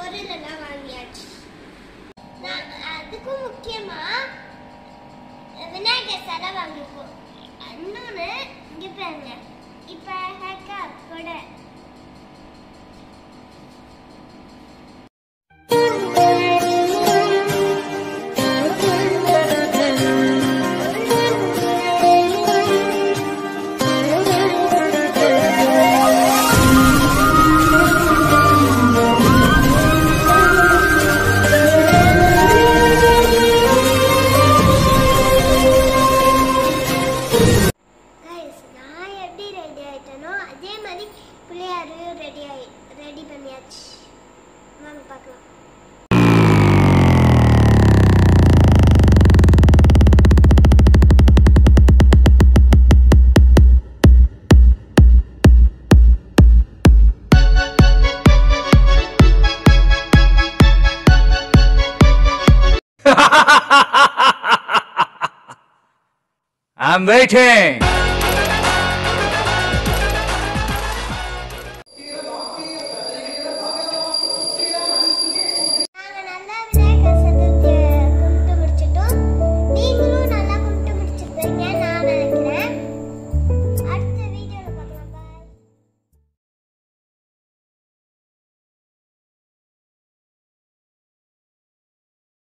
பொருள் எல்லாம் வாங்கியாச்சு. அதுக்கும் முக்கியமா விநாயகர் சிலை வாங்கிப்போம். இன்னொன்னு இங்க பாருங்க, இப்ப அழகா கூட அதே மாதிரி பிள்ளையாரையும் ரெடி பண்ணியாச்சு. வாங்க பார்க்கலாம். I'm waiting.